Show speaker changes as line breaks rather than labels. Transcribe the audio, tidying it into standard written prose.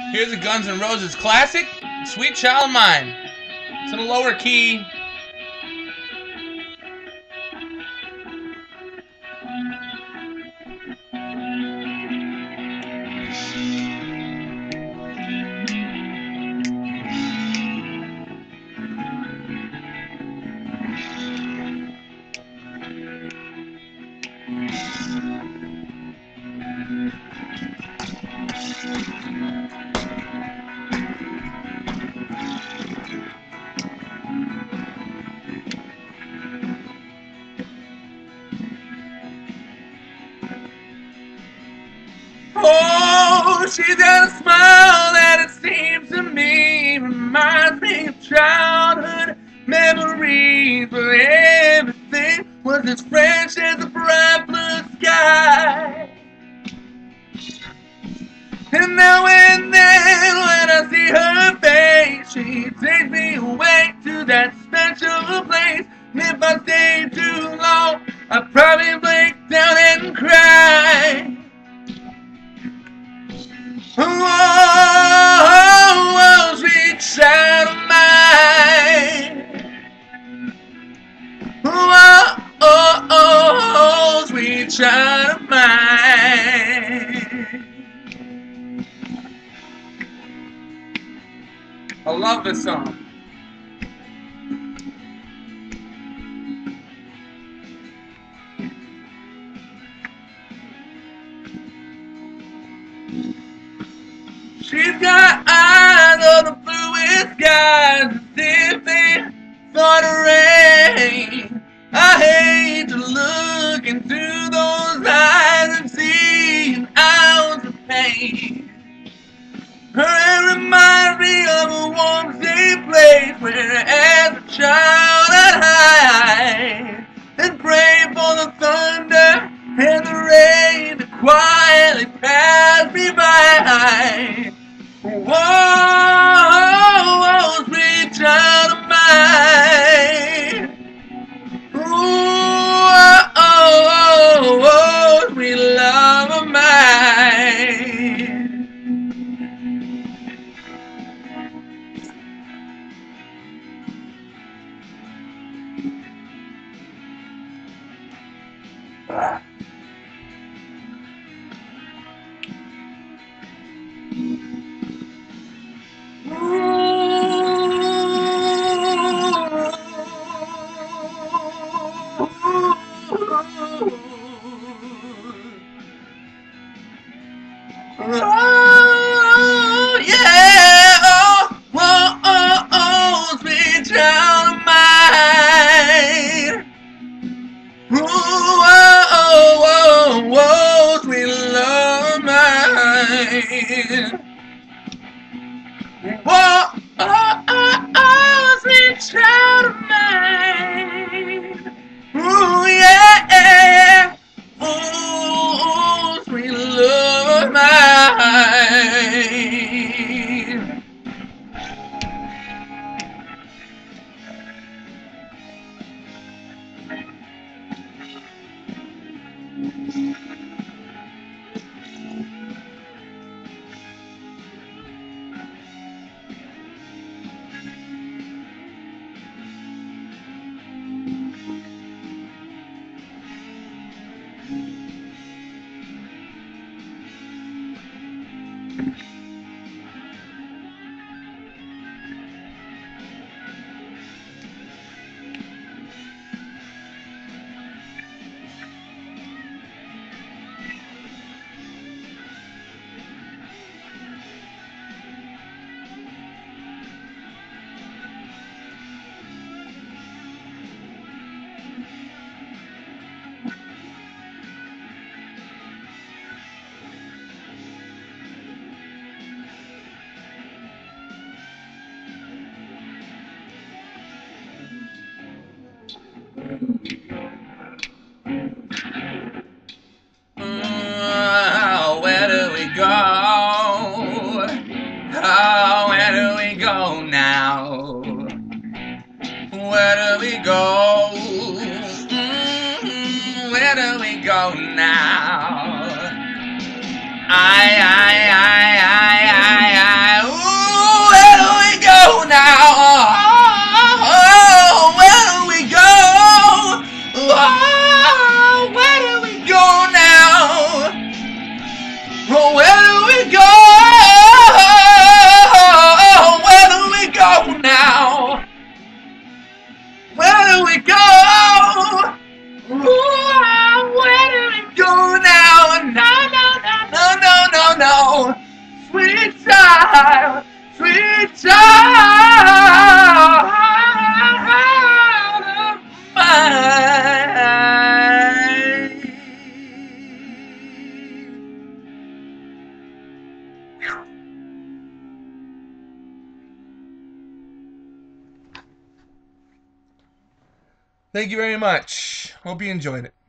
Here's a Guns N' Roses classic, Sweet Child of Mine. It's in a lower key. Oh, she's got a smile that it seems to me reminds me of childhood memories where everything was as fresh as the bright blue sky. And now and then when I see her face, she takes me away to that special place. And if I stay too long, I'd probably break down and cry. Oh, oh, oh, sweet child of mine. Oh, oh, oh, sweet child of mine. I love this song. She's got eyes of the bluest skies, as if they thought of rain. I hate to look into those eyes and see an ounce of pain. Her hair reminds me of a warm, safe place where as a child I'd hide and pray for the thunder and the rain to quietly pass me by. Whoa, oh, sweet child of mine. Ooh, oh, oh, oh, sweet love of mine. Oh, yeah, oh, oh, oh, oh, sweet child of mine. Oh, oh, oh, oh, sweet love of mine. Whoa, oh, oh, oh, sweet child of mine. Ooh, yeah, ooh, sweet love of mine. Where do we go? Oh, where do we go now? Where do we go? Where do we go now? I of mind. Thank you very much. Hope you enjoyed it.